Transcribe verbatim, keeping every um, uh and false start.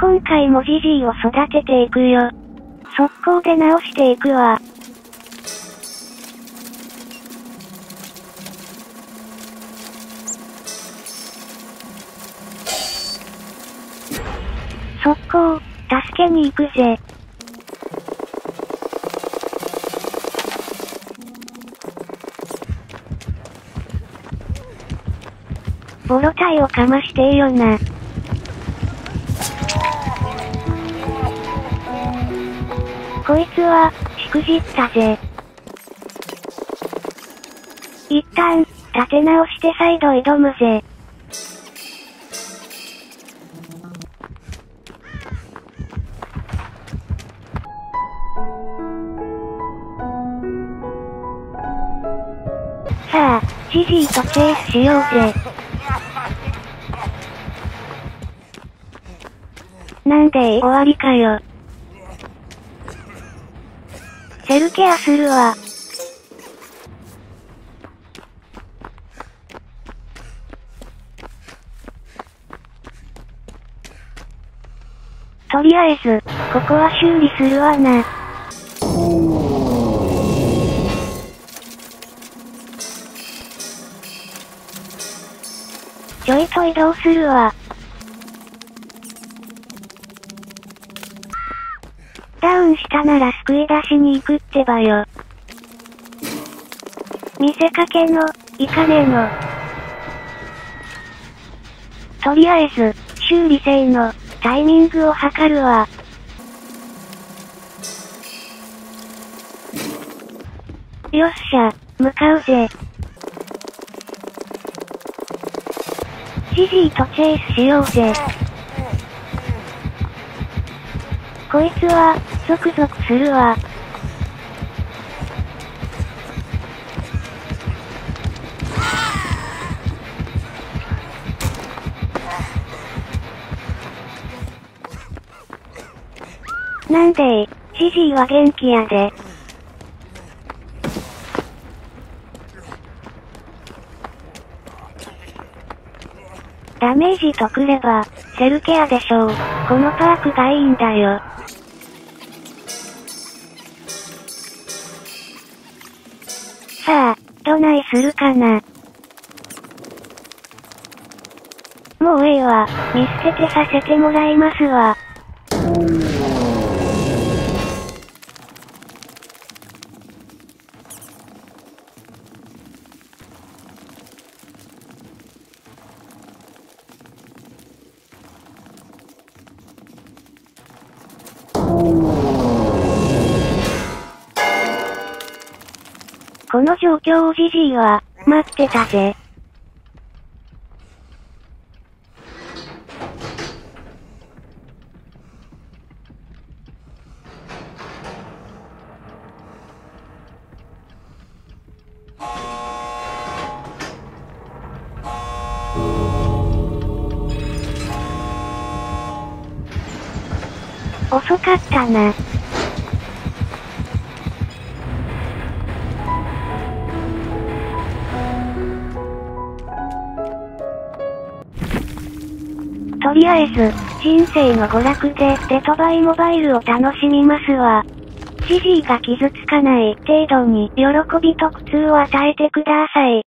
今回もジジイを育てていくよ。速攻で直していくわ。速攻、助けに行くぜ。ボロタイをかましてーよな。こいつは、しくじったぜ。一旦、立て直して再度挑むぜ。さあ、ジジイとチェイスしようぜ。なんで終わりかよ。セルケアするわ。とりあえず、ここは修理するわな。ちょいと移動するわ。ダウンしたなら救い出しに行くってばよ。見せかけの、いかねえの。とりあえず、修理性の、タイミングを測るわ。よっしゃ、向かうぜ。ジジイとチェイスしようぜ。こいつは、ゾクゾクするわ。なんでー、ジジイは元気やで。ダメージとくれば、セルケアでしょう。このパークがいいんだよ。さあ、どないするかな。もうええわ、見捨ててさせてもらいますわ。この状況をジジイは、待ってたぜ。遅かったな。とりあえず、人生の娯楽でデトバイモバイルを楽しみますわ。ジジイが傷つかない程度に喜びと苦痛を与えてください。